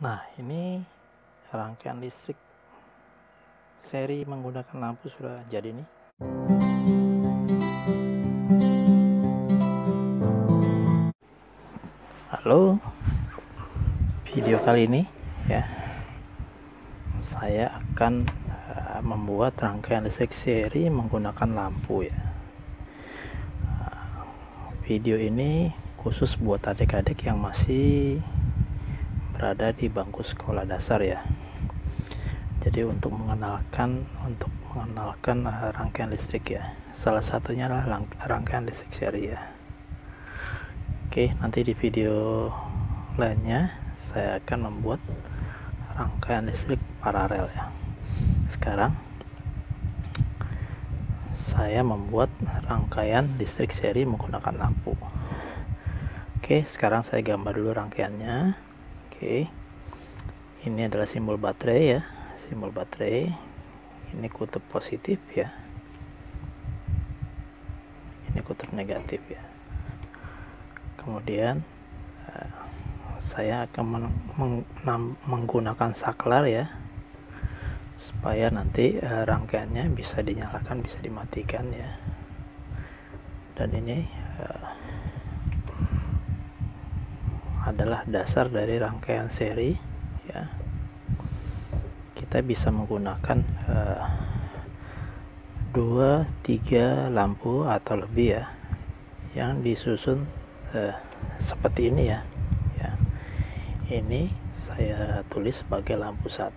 Nah, ini rangkaian listrik seri menggunakan lampu sudah jadi nih. Halo, video kali ini ya saya akan membuat rangkaian listrik seri menggunakan lampu ya. Video ini khusus buat adik-adik yang masih berada di bangku sekolah dasar ya. Jadi untuk mengenalkan rangkaian listrik ya. Salah satunya adalah rangkaian listrik seri ya. Oke, nanti di video lainnya saya akan membuat rangkaian listrik paralel ya. Sekarang saya membuat rangkaian listrik seri menggunakan lampu. Oke, sekarang saya gambar dulu rangkaiannya. Oke, ini adalah simbol baterai ya, simbol baterai. Ini kutub positif ya, ini kutub negatif ya. Kemudian saya akan menggunakan saklar ya, supaya nanti rangkaiannya bisa dinyalakan, bisa dimatikan ya. Dan ini adalah dasar dari rangkaian seri ya. Kita bisa menggunakan 2-3 lampu atau lebih ya, yang disusun seperti ini ya. Ini saya tulis sebagai lampu 1,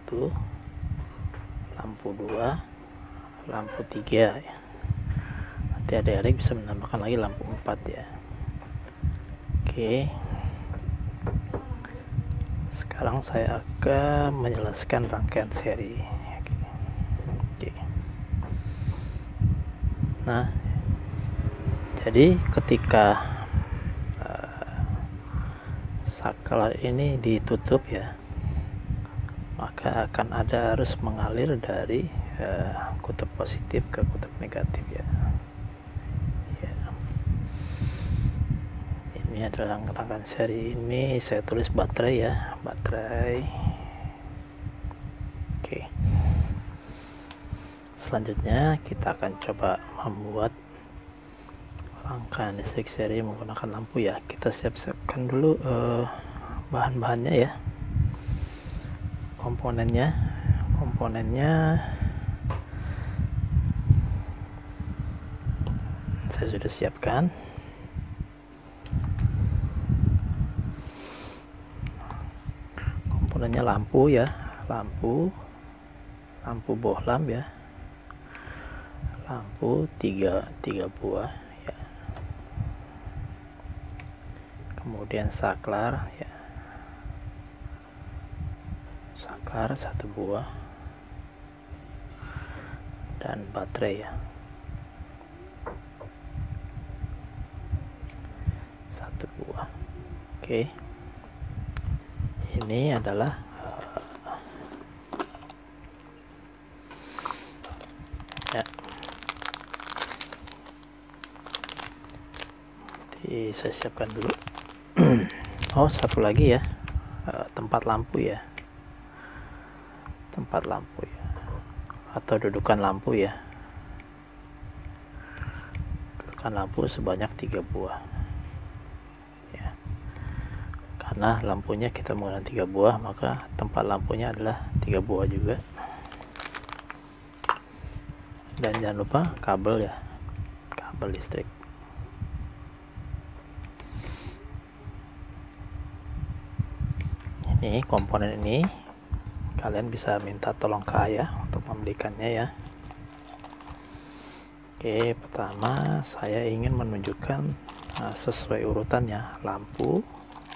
lampu 2, lampu 3 ya. Nanti adik-adik bisa menambahkan lagi lampu 4 ya. Oke, sekarang saya akan menjelaskan rangkaian seri. Oke. Nah, jadi ketika saklar ini ditutup ya, maka akan ada arus mengalir dari kutub positif ke kutub negatif ya. Ini adalah rangkaian seri. Ini saya tulis baterai ya, baterai. Oke, selanjutnya kita akan coba membuat rangkaian listrik seri menggunakan lampu ya. Kita siapkan dulu bahan-bahannya ya, komponennya saya sudah siapkan. Komponennya lampu ya, lampu bohlam ya, lampu 3 buah ya. Kemudian saklar ya, saklar 1 buah, dan baterai ya, 1 buah. Oke, ini adalah ya, saya siapkan dulu. Oh, satu lagi ya, tempat lampu ya, atau dudukan lampu ya. Dudukan lampu sebanyak 3 buah ya. Karena lampunya kita menggunakan 3 buah, maka tempat lampunya adalah 3 buah juga. Dan jangan lupa kabel ya, kabel listrik. Ini komponen ini kalian bisa minta tolong ke ayah untuk membelikannya ya. Oke, pertama saya ingin menunjukkan sesuai urutannya lampu.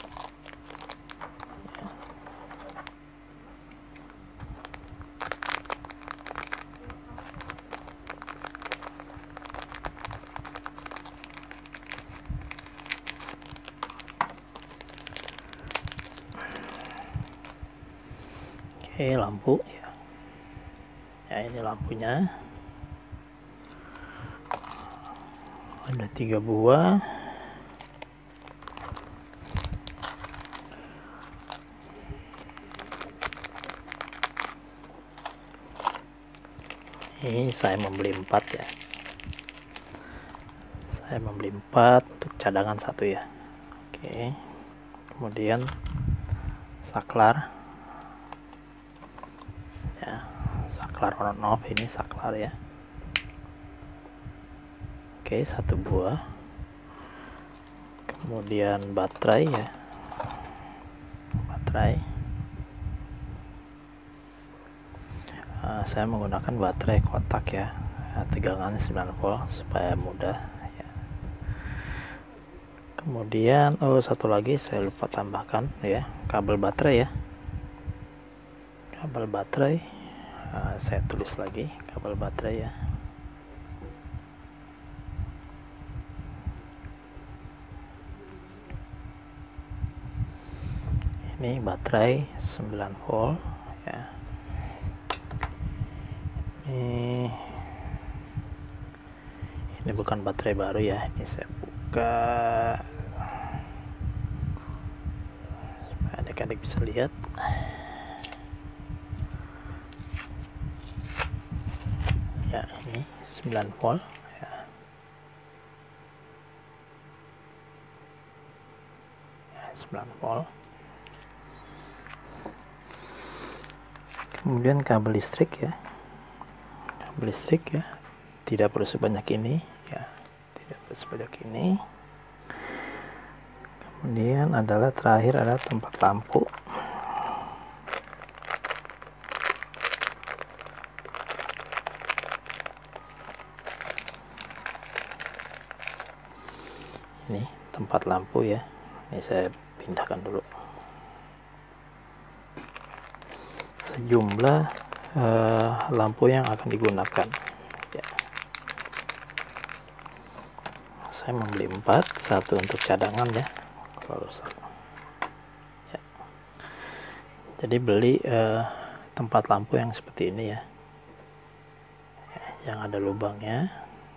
Oke, lampu ya. Ya, ini lampunya. Ada 3 buah. Ini saya membeli 4 ya, saya membeli 4 untuk cadangan 1 ya. Oke, kemudian saklar ya, saklar on off, ini saklar ya. Oke, 1 buah. Kemudian baterai ya, baterai. Saya menggunakan baterai kotak ya, tegangannya 9 volt supaya mudah ya. Kemudian satu lagi saya lupa tambahkan ya, kabel baterai ya, kabel baterai. Saya tulis lagi kabel baterai ya. Ini baterai 9 volt ya. Ini bukan baterai baru ya, ini saya buka supaya adik-adik bisa lihat. Ya, ini 9 volt ya. Ya, 9 volt. Kemudian kabel listrik ya, kabel listrik ya, tidak perlu sebanyak ini ya, tidak perlu sebanyak ini. Kemudian terakhir adalah tempat lampu. Ini tempat lampu ya, ini saya pindahkan dulu. Sejumlah lampu yang akan digunakan ya. Saya membeli 4, 1 untuk cadangan ya kalau rusak ya. Jadi beli tempat lampu yang seperti ini ya, yang ada lubangnya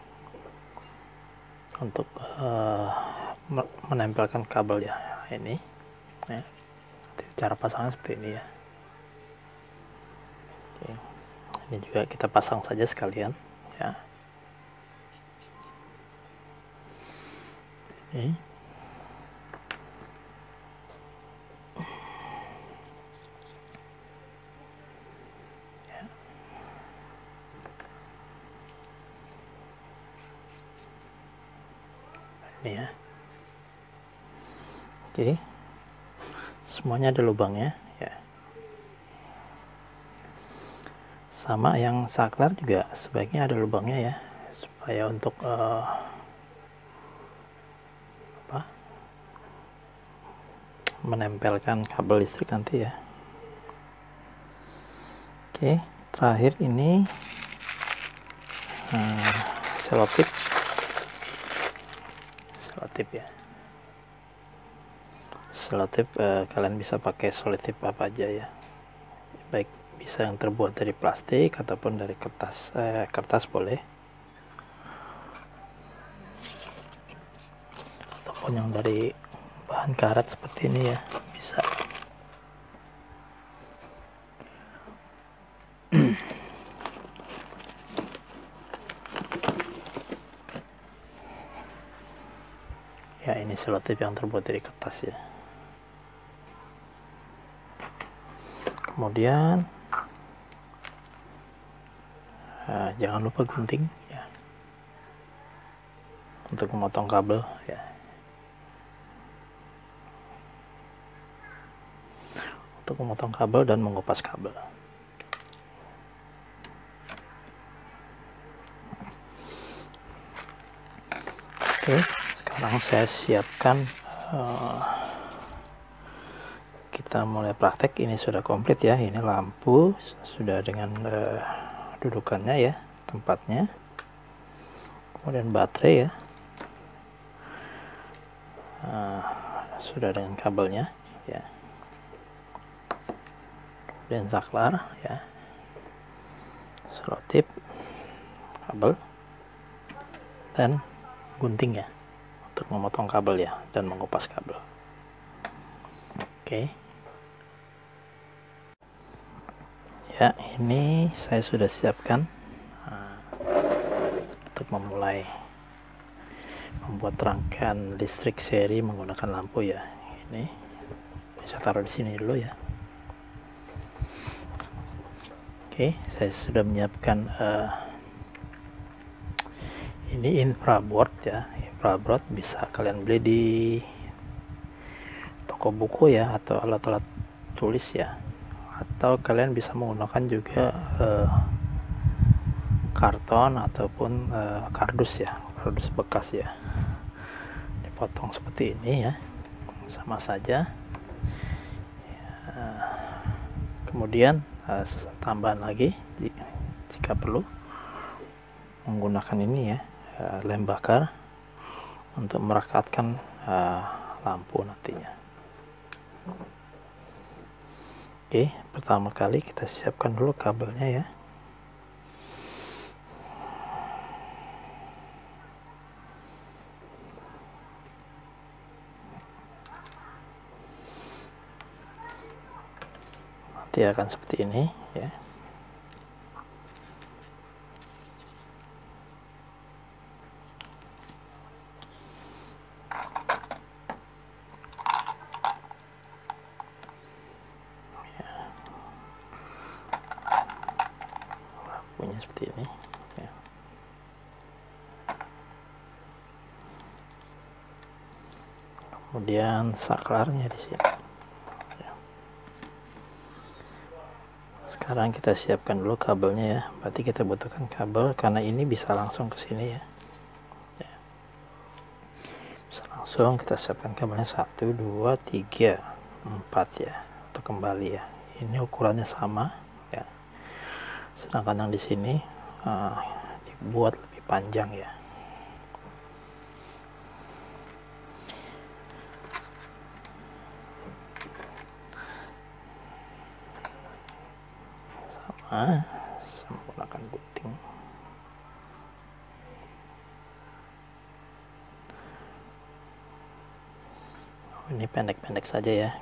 untuk menempelkan kabel ya. Ini ya, cara pasangnya seperti ini ya. Oke. Ini juga kita pasang saja sekalian ya. Ini ya. Ini ya. Oke, semuanya ada lubangnya ya. Sama yang saklar juga sebaiknya ada lubangnya ya, supaya untuk menempelkan kabel listrik nanti ya. Oke, terakhir ini selotip ya. Selotip kalian bisa pakai selotip apa aja ya, baik bisa yang terbuat dari plastik ataupun dari kertas boleh, ataupun yang dari bahan karet seperti ini ya, bisa. Ya, ini selotip yang terbuat dari kertas ya. Kemudian jangan lupa gunting ya, untuk memotong kabel ya. Untuk memotong kabel dan mengupas kabel. Oke, sekarang saya siapkan, kita mulai praktek. Ini sudah komplit ya, ini lampu sudah dengan dudukannya ya, tempatnya. Kemudian baterai ya, sudah dengan kabelnya ya. Kemudian saklar ya, selotip, kabel, dan gunting ya, untuk memotong kabel ya dan mengupas kabel. Oke ya, ini saya sudah siapkan untuk memulai membuat rangkaian listrik seri menggunakan lampu ya. Ini bisa taruh di sini dulu ya. Oke, saya sudah menyiapkan ini infraboard ya. Infraboard bisa kalian beli di toko buku ya, atau alat-alat tulis ya, atau kalian bisa menggunakan juga karton ataupun kardus ya, kardus bekas ya, dipotong seperti ini ya, sama saja ya. Kemudian tambahan lagi jika perlu menggunakan ini ya, lem bakar untuk merekatkan lampu nantinya. Oke, pertama kali kita siapkan dulu kabelnya ya. Nanti akan seperti ini ya. Lampunya seperti ini ya. Kemudian saklarnya di sini. Sekarang kita siapkan dulu kabelnya ya. Berarti kita butuhkan kabel karena ini bisa langsung ke sini ya. Bisa langsung kita siapkan kabelnya 1, 2, 3, 4 ya, untuk kembali ya. Ini ukurannya sama ya. Sedangkan yang di sini dibuat lebih panjang ya. Sama menggunakan gunting. Ini pendek-pendek saja ya.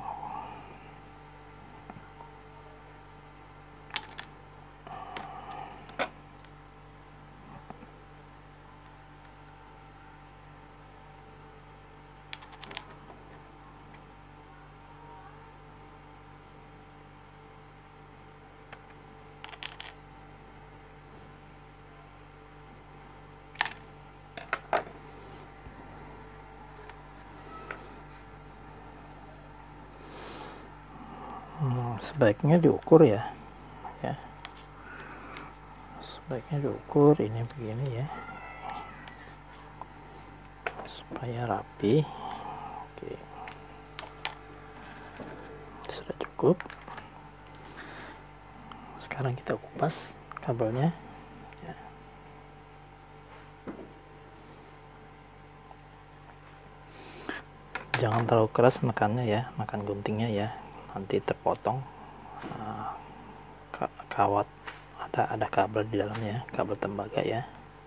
Sebaiknya diukur ya, sebaiknya diukur ini begini ya, supaya rapi. Oke, sudah cukup. Sekarang kita kupas kabelnya ya. Jangan terlalu keras menekannya ya, menekan guntingnya ya, nanti terpotong kawat. Ada kabel di dalamnya, kabel tembaga ya.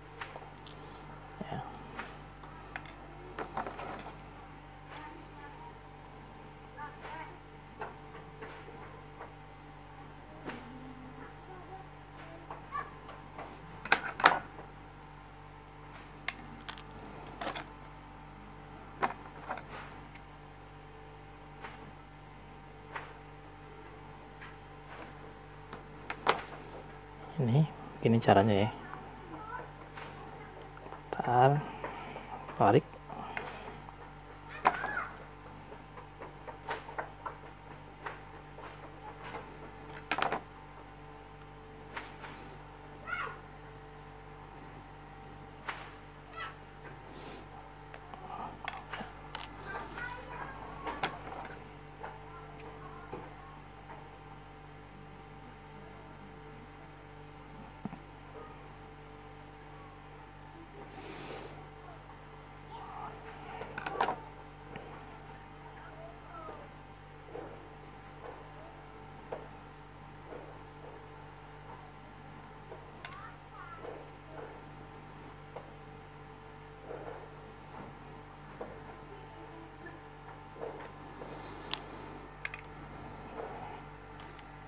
Ini caranya ya. Bentar, tarik.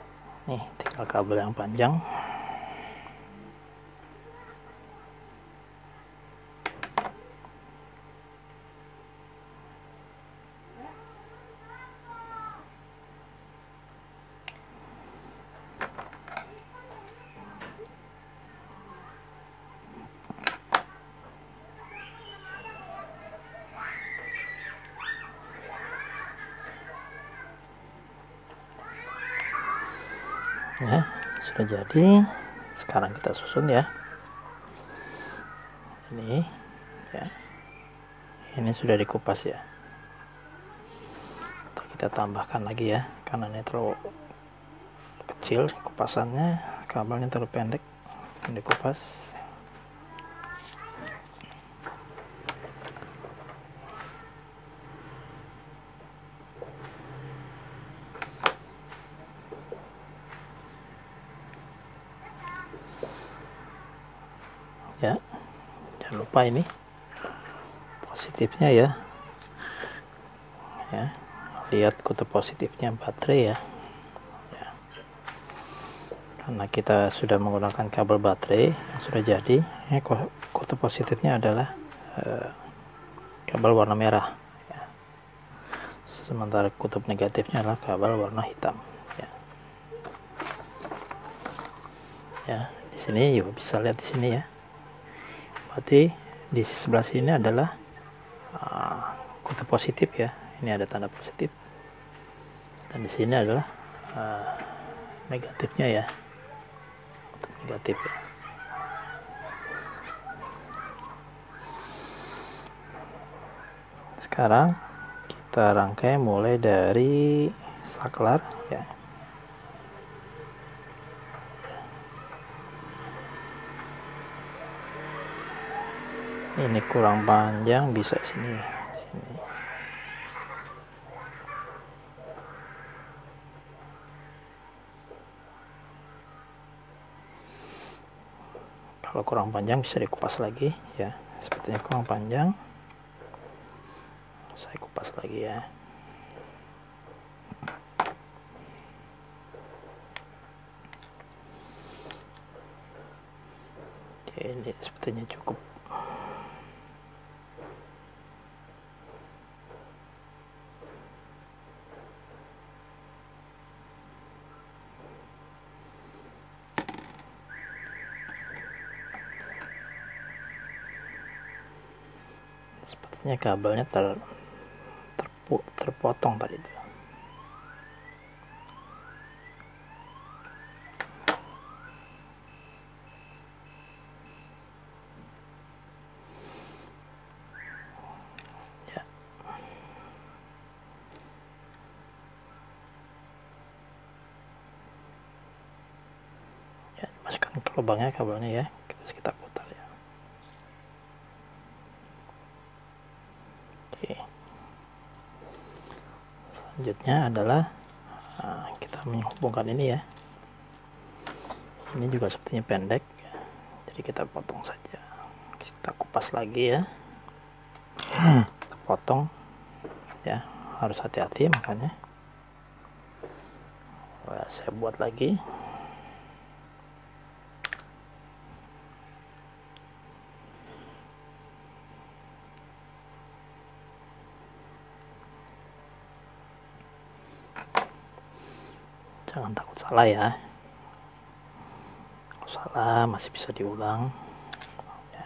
Nih, tinggal kabel yang panjang. Ya, sudah jadi. Sekarang kita susun ya. Ini ya. Ini sudah dikupas ya. Kita tambahkan lagi ya, karena ini terlalu kecil kupasannya, kabelnya terlalu pendek, dikupas. Ya, jangan lupa ini positifnya ya. Ya, lihat kutub positifnya baterai ya. Ya. Karena kita sudah menggunakan kabel baterai yang sudah jadi, kutub positifnya adalah kabel warna merah. Ya. Sementara kutub negatifnya adalah kabel warna hitam. Ya, ya di sini juga bisa lihat di sini ya. Berarti di sebelah sini adalah kutub positif ya. Ini ada tanda positif. Dan di sini adalah negatifnya ya. Kutub negatif ya. Sekarang kita rangkai mulai dari saklar ya. Ini kurang panjang, bisa sini ya, sini. Kalau kurang panjang bisa dikupas lagi ya. Sepertinya kurang panjang, saya kupas lagi ya. Oke, ini sepertinya cukup. Sepertinya kabelnya terpotong tadi itu. Ya. Ya, masukkan ke lubangnya kabelnya ya. Terus kita putar ya. Oke. Selanjutnya adalah kita menghubungkan ini ya. Ini juga sepertinya pendek ya. Jadi kita potong saja. Kita kupas lagi ya. Potong ya, harus hati-hati makanya. Saya buat lagi. Jangan takut salah ya. Kalau salah masih bisa diulang. Ya.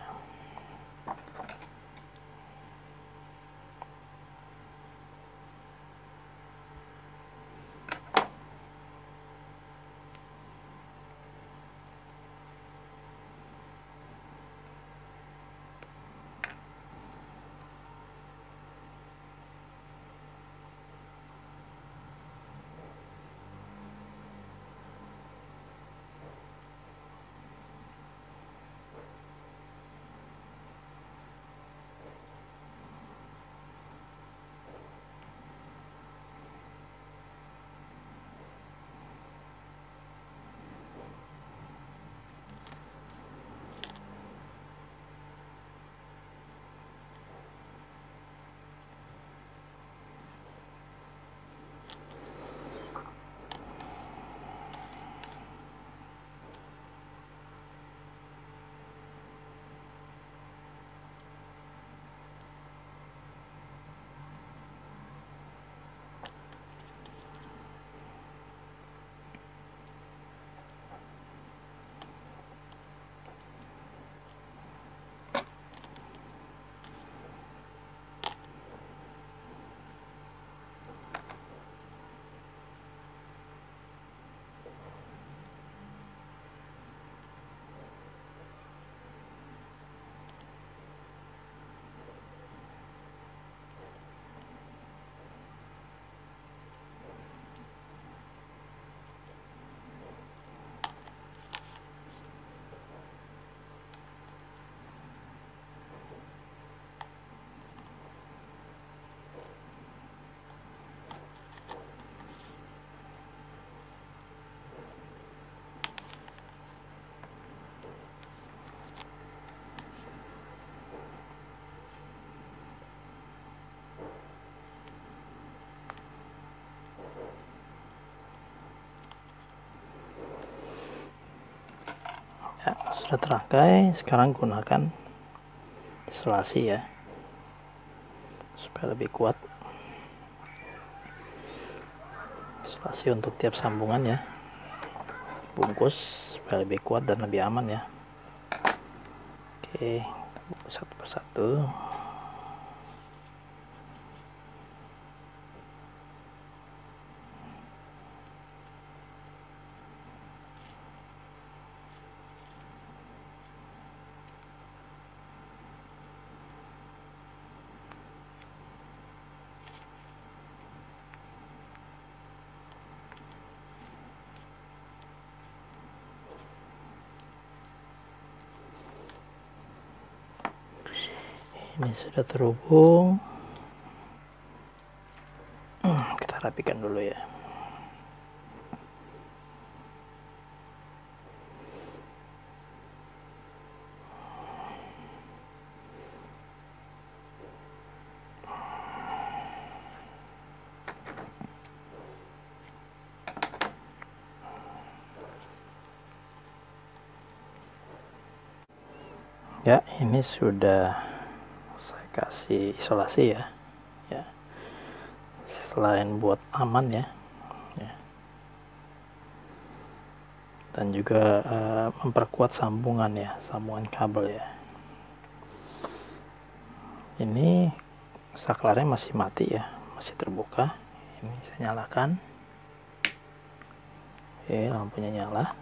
sudah terangkai. Sekarang gunakan isolasi ya, supaya lebih kuat. Isolasi untuk tiap sambungan ya, bungkus supaya lebih kuat dan lebih aman ya. Oke, bungkus satu persatu. Ini sudah terhubung. Kita rapikan dulu ya. Ya, ini sudah saya kasih isolasi ya. Selain buat aman ya, dan juga memperkuat sambungan ya, sambungan kabel ya. Ini saklarnya masih mati ya, masih terbuka. Ini saya nyalakan. Oke, lampunya nyala.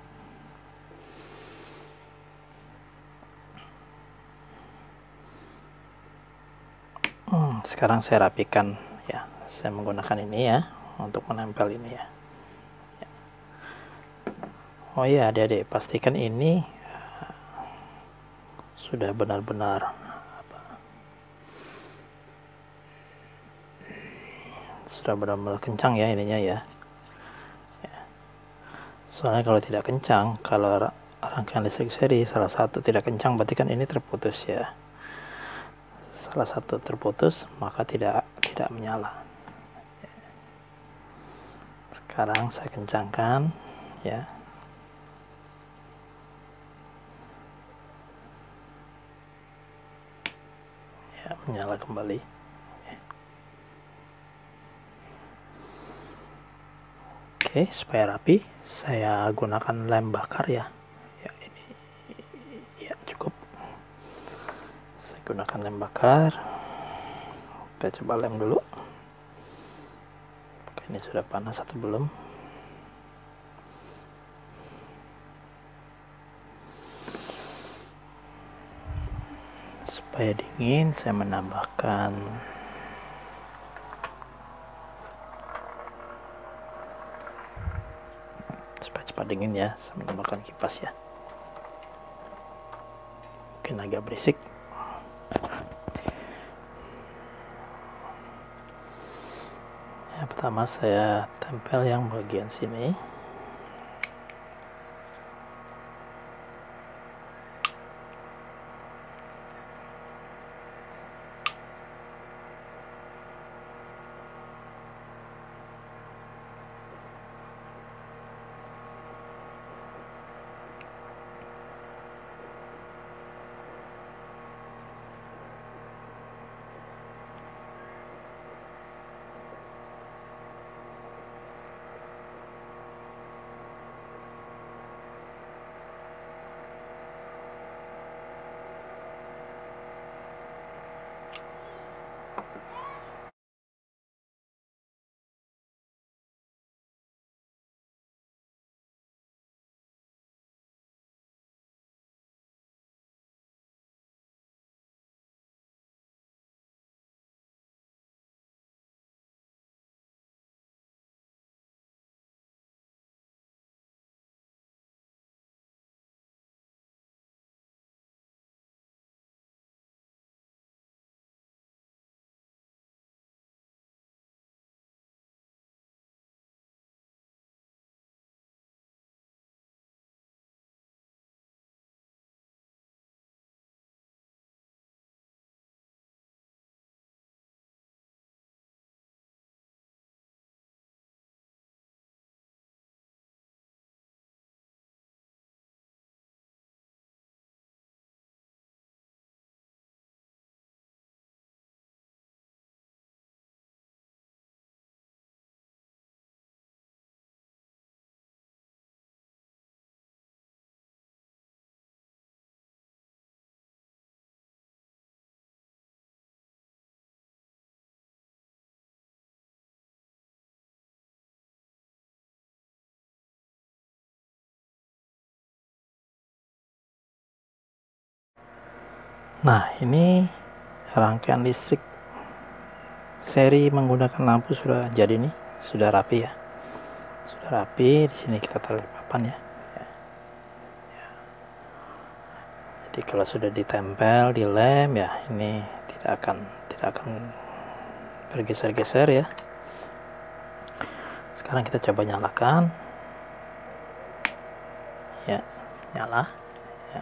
Sekarang saya rapikan ya. Saya menggunakan ini ya untuk menempel ini ya. Oh iya, adik-adik, pastikan ini sudah benar-benar kencang ya ininya ya. Soalnya kalau tidak kencang, kalau rangkaian listrik seri salah satu tidak kencang, berarti kan ini terputus ya. Salah satu terputus, maka tidak menyala. Sekarang saya kencangkan ya. Ya, menyala kembali. Oke, supaya rapi, saya gunakan lem bakar ya. Ya, ini ya cukup. Saya gunakan lem bakar. Kita coba lem dulu. Apakah ini sudah panas atau belum? Supaya dingin, saya menambahkan cepat dingin ya, saya menambahkan kipas ya. Mungkin agak berisik. Ya, pertama saya tempel yang bagian sini. Nah, ini rangkaian listrik seri menggunakan lampu sudah jadi nih, sudah rapi ya. Sudah rapi. Di sini kita taruh papan ya. Jadi kalau sudah ditempel di lem ya, ini tidak akan bergeser-geser ya. Sekarang kita coba nyalakan. Ya, nyala. Ya.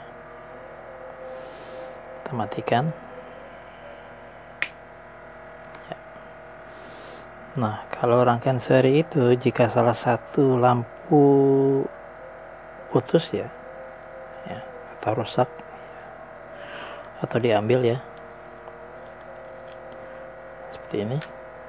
Kita matikan. Ya. Nah, kalau rangkaian seri itu jika salah satu lampu putus ya, atau rusak atau diambil ya, seperti ini,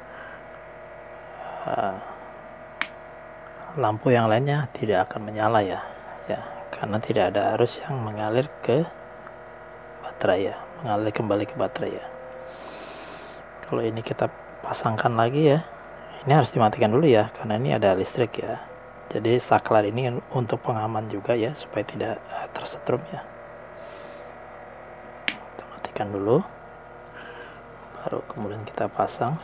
lampu yang lainnya tidak akan menyala ya, karena tidak ada arus yang mengalir ke baterai ya, mengalir kembali ke baterai ya. Kalau ini kita pasangkan lagi ya, ini harus dimatikan dulu ya, karena ini ada listrik ya. Jadi saklar ini untuk pengaman juga ya, supaya tidak tersetrum ya. Kita matikan dulu, baru kemudian kita pasang.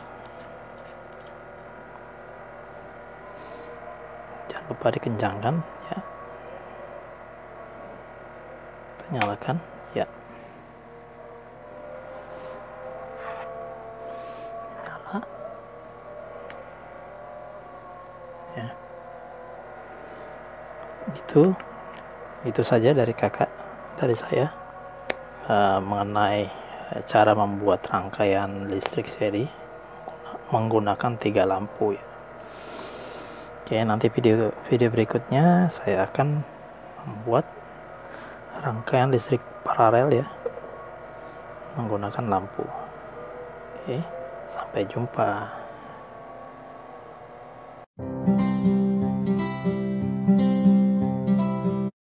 Jangan lupa dikencangkan ya. Kita nyalakan ya. Nyala ya. Itu saja dari saya mengenai cara membuat rangkaian listrik seri menggunakan 3 lampu ya. Oke, nanti video berikutnya saya akan membuat rangkaian listrik paralel ya, menggunakan lampu. Oke, sampai jumpa.